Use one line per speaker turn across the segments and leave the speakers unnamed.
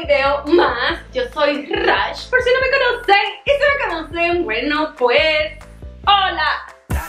video más. Yo soy Rash, por si no me conocen. Y si me conocen, bueno pues, hola.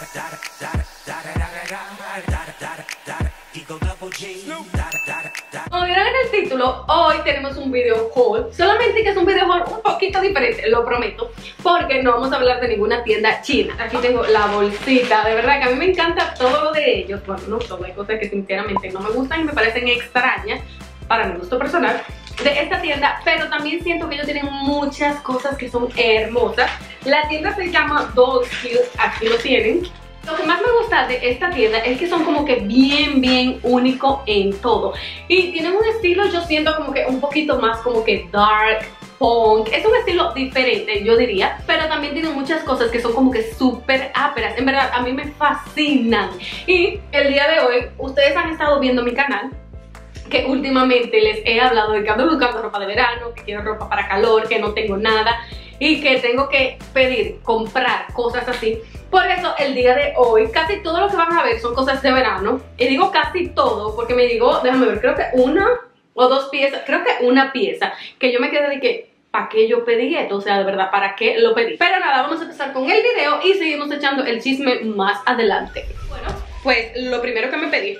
Como vieron en el título, hoy tenemos un video haul. Solamente que es un video haul un poquito diferente, lo prometo, porque no vamos a hablar de ninguna tienda china. Aquí tengo la bolsita, de verdad que a mí me encanta todo lo de ellos. Bueno, no todo, hay cosas que sinceramente no me gustan y me parecen extrañas para mi gusto personal de esta tienda, pero también siento que ellos tienen muchas cosas que son hermosas. La tienda se llama Dolls Cute, aquí lo tienen. Lo que más me gusta de esta tienda es que son como que bien único en todo. Y tienen un estilo, yo siento como que un poquito más como que dark, punk. Es un estilo diferente, yo diría. Pero también tienen muchas cosas que son como que súper áperas. En verdad, a mí me fascinan. Y el día de hoy, ustedes han estado viendo mi canal, que últimamente les he hablado de que ando buscando ropa de verano, que quiero ropa para calor, que no tengo nada y que tengo que pedir, comprar cosas así. Por eso el día de hoy casi todo lo que van a ver son cosas de verano. Y digo casi todo porque me digo, déjame ver, creo que una o dos piezas, creo que una pieza que yo me quedé de que ¿para qué yo pedí esto? O sea, de verdad, ¿para qué lo pedí? Pero nada, vamos a empezar con el video y seguimos echando el chisme más adelante. Bueno, pues lo primero que me pedí,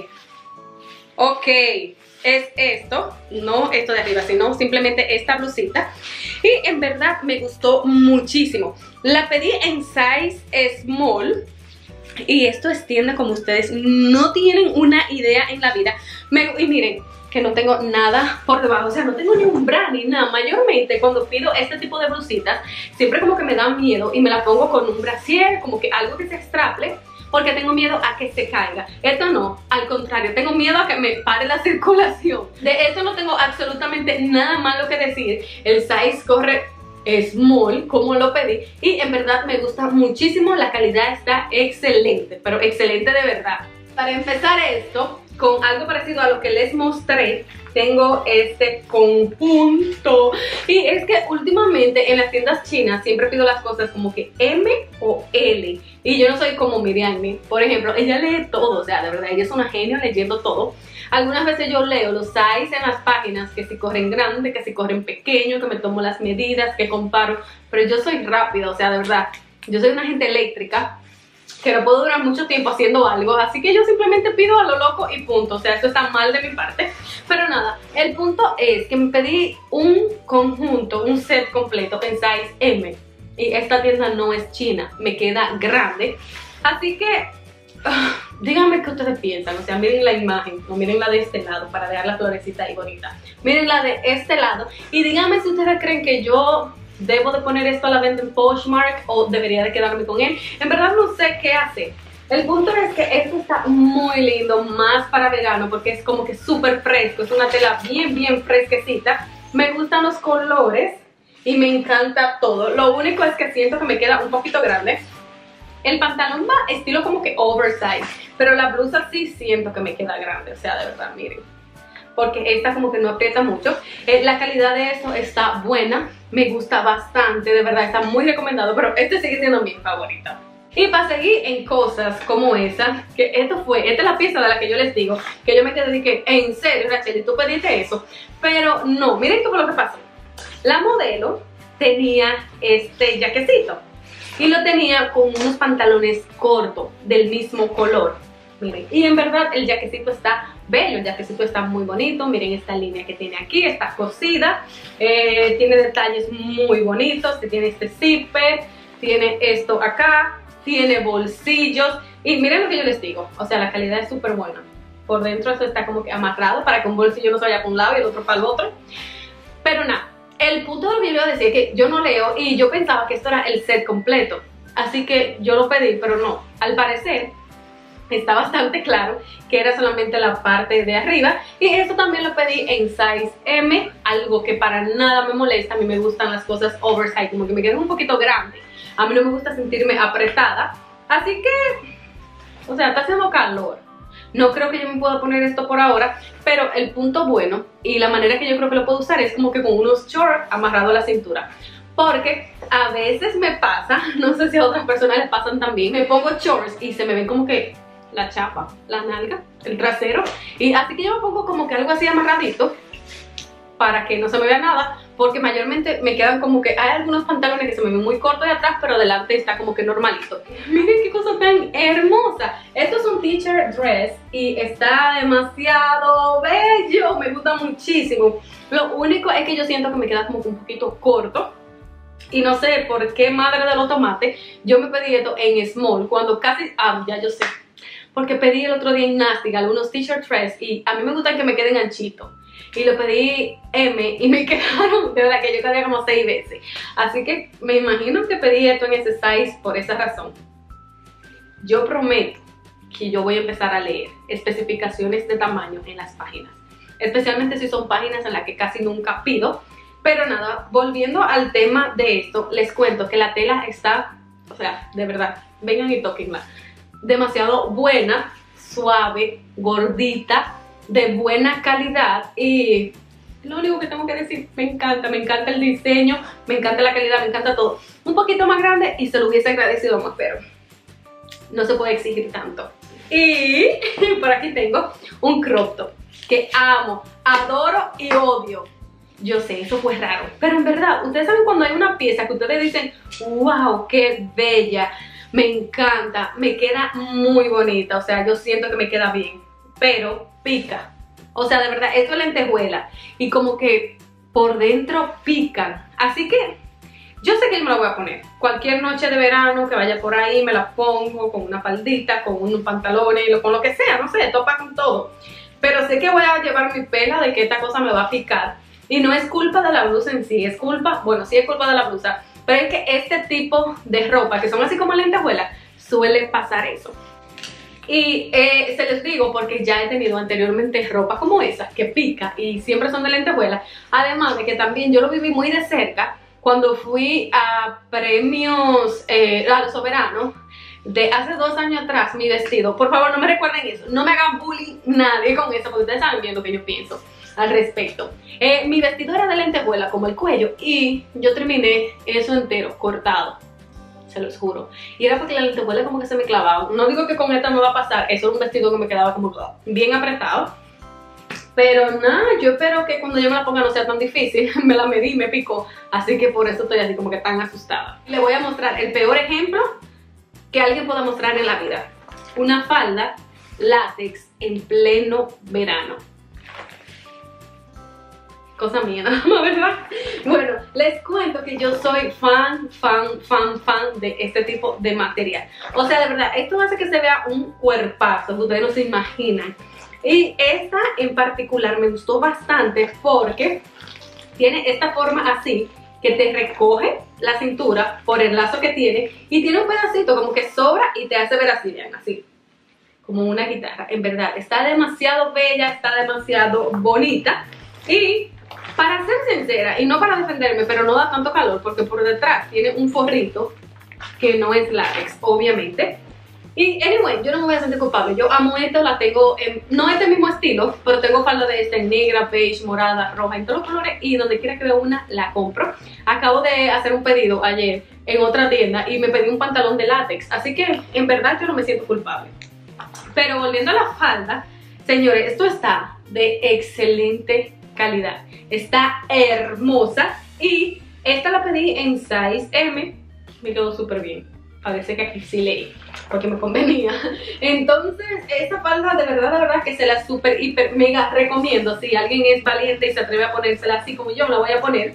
ok, es esto, no esto de arriba, sino simplemente esta blusita. Y en verdad me gustó muchísimo. La pedí en size small. Y esto extiende como ustedes no tienen una idea en la vida. Y miren, que no tengo nada por debajo, o sea, no tengo ni un bra ni nada. Mayormente cuando pido este tipo de blusitas, siempre como que me da miedo y me la pongo con un brasier, como que algo que se extraple, porque tengo miedo a que se caiga. Esto no, al contrario, tengo miedo a que me pare la circulación. De esto no tengo absolutamente nada malo que decir. El size corre small, como lo pedí, y en verdad me gusta muchísimo. La calidad está excelente, pero excelente de verdad. Para empezar esto, con algo parecido a lo que les mostré, tengo este conjunto. Y es que últimamente en las tiendas chinas siempre pido las cosas como que M o L. Y yo no soy como Miriam, por ejemplo, ella lee todo, o sea, de verdad, ella es una genio leyendo todo. Algunas veces yo leo los size en las páginas, que si corren grande, que si corren pequeño, que me tomo las medidas, que comparo. Pero yo soy rápida, o sea, de verdad, yo soy una gente eléctrica que no puedo durar mucho tiempo haciendo algo, así que yo simplemente pido a lo loco y punto. O sea, esto está mal de mi parte, pero nada, el punto es que me pedí un conjunto, un set completo en size M, y esta tienda no es china, me queda grande, así que díganme qué ustedes piensan. O sea, miren la imagen, no miren la de este lado para dejar la florecita ahí bonita, miren la de este lado y díganme si ustedes creen que yo debo de poner esto a la venta en Poshmark o debería de quedarme con él. En verdad no sé qué hacer. El punto es que esto está muy lindo, más para verano, porque es como que súper fresco. Es una tela bien fresquecita. Me gustan los colores y me encanta todo. Lo único es que siento que me queda un poquito grande. El pantalón va estilo como que oversize, pero la blusa sí siento que me queda grande. O sea, de verdad, miren, porque esta como que no aprieta mucho. La calidad de esto está buena, me gusta bastante, de verdad está muy recomendado, pero este sigue siendo mi favorito. Y para seguir en cosas como esa, que esta es la pieza de la que yo les digo, que yo me quedé de que, en serio Rachel, tú pediste eso, pero no, miren qué fue lo que pasó. La modelo tenía este jaquecito y lo tenía con unos pantalones cortos del mismo color. Miren, y en verdad el jaquecito está bello, el jaquecito está muy bonito. Miren esta línea que tiene aquí, está cosida, tiene detalles muy bonitos, tiene este zipper, tiene esto acá, tiene bolsillos. Y miren lo que yo les digo, o sea, la calidad es súper buena. Por dentro esto está como que amarrado para que un bolsillo no se vaya para un lado y el otro para el otro. Pero nada, el punto de lo que yo iba a decir es que yo no leo y yo pensaba que esto era el set completo, así que yo lo pedí, pero no, al parecer está bastante claro que era solamente la parte de arriba. Y esto también lo pedí en size M, algo que para nada me molesta. A mí me gustan las cosas oversize, como que me quedan un poquito grandes. A mí no me gusta sentirme apretada, así que, o sea, está haciendo calor. No creo que yo me pueda poner esto por ahora, pero el punto bueno y la manera que yo creo que lo puedo usar es como que con unos shorts amarrados a la cintura. Porque a veces me pasa, no sé si a otras personas les pasan también, me pongo shorts y se me ven como que la chapa, la nalga, el trasero, y así que yo me pongo como que algo así amarradito para que no se me vea nada, porque mayormente me quedan como que hay algunos pantalones que se me ven muy cortos de atrás, pero delante está como que normalito. Miren qué cosa tan hermosa. Esto es un teacher dress y está demasiado bello, me gusta muchísimo. Lo único es que yo siento que me queda como que un poquito corto. Y no sé por qué madre de los tomates yo me pedí esto en small, cuando casi, ya yo sé, porque pedí el otro día en Nasty algunos t-shirt dress y a mí me gustan que me queden anchitos. Y lo pedí M y me quedaron, de verdad que yo quedé como 6 veces. Así que me imagino que pedí esto en ese size por esa razón. Yo prometo que yo voy a empezar a leer especificaciones de tamaño en las páginas. Especialmente si son páginas en las que casi nunca pido. Pero nada, volviendo al tema de esto, les cuento que la tela está, o sea, de verdad, vengan y tóquenla, demasiado buena, suave, gordita, de buena calidad y lo único que tengo que decir, me encanta el diseño, me encanta la calidad, me encanta todo. Un poquito más grande y se lo hubiese agradecido más, pero no se puede exigir tanto. Y por aquí tengo un crop top que amo, adoro y odio. Yo sé, eso fue raro, pero en verdad, ustedes saben cuando hay una pieza que ustedes dicen, wow, qué bella, me encanta, me queda muy bonita, o sea, yo siento que me queda bien, pero pica. O sea, de verdad, esto es lentejuela y como que por dentro pican. Así que yo sé que me la voy a poner. Cualquier noche de verano que vaya por ahí me la pongo con una faldita, con unos pantalones, con lo que sea, no sé, topa con todo. Pero sé que voy a llevar mi pela de que esta cosa me va a picar. Y no es culpa de la blusa en sí, es culpa, bueno, sí es culpa de la blusa, pero es que este tipo de ropa, que son así como lentejuelas, suele pasar eso. Y se les digo porque ya he tenido anteriormente ropa como esa, que pica y siempre son de lentejuela. Además de que también yo lo viví muy de cerca cuando fui a premios, a los soberanos, de hace 2 años atrás, mi vestido. Por favor, no me recuerden eso, no me hagan bullying nadie con eso, porque ustedes saben bien lo que yo pienso al respecto. Mi vestido era de lentejuela, como el cuello, y yo terminé eso entero, cortado. Se los juro. Y era porque la lentejuela como que se me clavaba. No digo que con esta me va a pasar. Eso era un vestido que me quedaba como bien apretado. Pero nada, yo espero que cuando yo me la ponga no sea tan difícil. Me la medí y me picó. Así que por eso estoy así como que tan asustada. Le voy a mostrar el peor ejemplo que alguien pueda mostrar en la vida. Una falda látex en pleno verano. Cosa mía, nada más, ¿verdad? Bueno, les cuento que yo soy fan de este tipo de material. O sea, de verdad, esto hace que se vea un cuerpazo, que ustedes no se imaginan. Y esta en particular me gustó bastante porque tiene esta forma así, que te recoge la cintura por el lazo que tiene. Y tiene un pedacito como que sobra y te hace ver así, vean, así. Como una guitarra, en verdad. Está demasiado bella, está demasiado bonita. Y para ser sincera, y no para defenderme, pero no da tanto calor porque por detrás tiene un forrito que no es látex, obviamente. Y anyway, yo no me voy a sentir culpable. Yo amo esto, la tengo en, no este mismo estilo, pero tengo falda de esta en negra, beige, morada, roja, en todos los colores. Y donde quiera que vea una, la compro. Acabo de hacer un pedido ayer en otra tienda y me pedí un pantalón de látex. Así que en verdad yo no me siento culpable. Pero volviendo a la falda, señores, esto está de excelente calidad, está hermosa y esta la pedí en size M, me quedó súper bien, parece que aquí sí leí porque me convenía. Entonces esta falda de verdad que se la súper hiper mega recomiendo. Si alguien es valiente y se atreve a ponérsela así como yo me la voy a poner,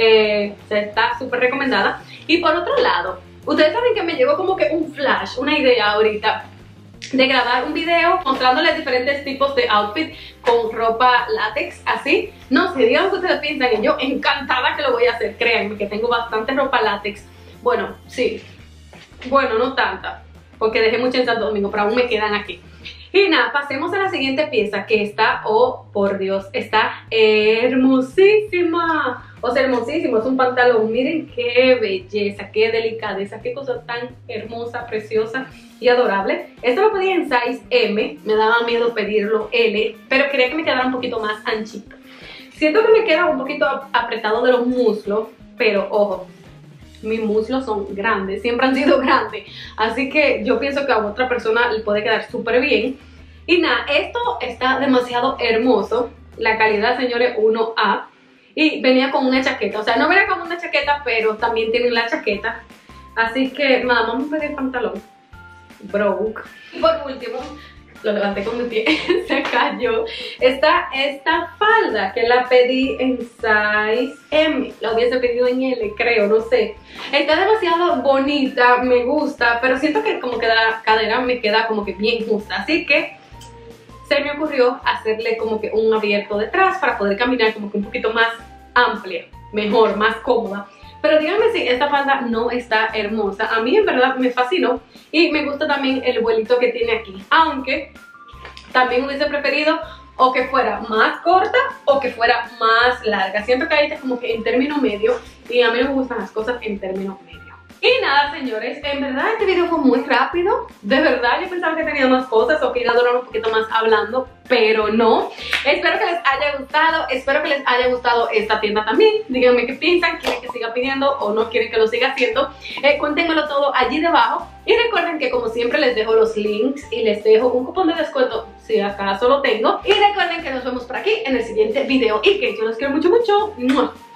está súper recomendada. Y por otro lado, ustedes saben que me llegó como que un flash, una idea ahorita de grabar un video mostrándoles diferentes tipos de outfit con ropa látex, así. No sé, digan lo que ustedes piensan y yo encantada que lo voy a hacer. Créanme que tengo bastante ropa látex. Bueno, sí. Bueno, no tanta, porque dejé mucho en Santo Domingo, pero aún me quedan aquí. Y nada, pasemos a la siguiente pieza que está, oh por Dios, está hermosísima. O sea, hermosísimo, es un pantalón. Miren qué belleza, qué delicadeza, qué cosa tan hermosa, preciosa y adorable. Esto lo pedí en size M, me daba miedo pedirlo L, pero quería que me quedara un poquito más anchito. Siento que me queda un poquito apretado de los muslos, pero ojo, mis muslos son grandes, siempre han sido grandes, así que yo pienso que a otra persona le puede quedar súper bien. Y nada, esto está demasiado hermoso, la calidad, señores, 1A. y venía con una chaqueta. O sea, no venía con una chaqueta, pero también tiene la chaqueta. Así que nada, vamos a pedir el pantalón. Broke. Y por último, lo levanté con mi pie, se cayó. Está esta falda que la pedí en size M. La hubiese pedido en L, creo, no sé. Está demasiado bonita, me gusta, pero siento que como que la cadera me queda como que bien justa. Así que se me ocurrió hacerle como que un abierto detrás para poder caminar como que un poquito más amplia, mejor, más cómoda. Pero díganme si esta falda no está hermosa. A mí en verdad me fascinó y me gusta también el vuelito que tiene aquí. Aunque también hubiese preferido o que fuera más corta o que fuera más larga. Siento que ahí está como que en término medio y a mí no me gustan las cosas en término medio. Y nada, señores, en verdad este video fue muy rápido. De verdad yo pensaba que tenía más cosas o que iba a durar un poquito más hablando, pero no. Espero que les haya gustado, espero que les haya gustado esta tienda también. Díganme qué piensan, quieren que siga pidiendo o no quieren que lo siga haciendo. Cuéntenmelo todo allí debajo. Y recuerden que como siempre les dejo los links y les dejo un cupón de descuento si acaso lo tengo. Y recuerden que nos vemos por aquí en el siguiente video y que yo los quiero mucho, mucho. ¡Mua!